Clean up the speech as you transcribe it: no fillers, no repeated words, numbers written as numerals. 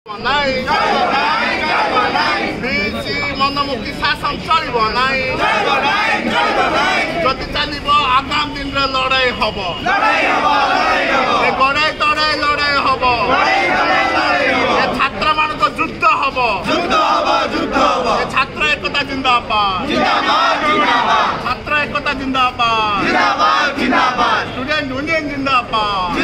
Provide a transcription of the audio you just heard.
मनमुखी शासन चलिब नाई जति चलिब आगामी दिन रे लड़ाई हब गड़ाई तड़ाई लड़ाई हब छात्र मान युद्ध हब छात्र एकता जिंदाबाद छात्र एकता जिंदाबाद स्टूडेंट यूनियन जिंदाबाद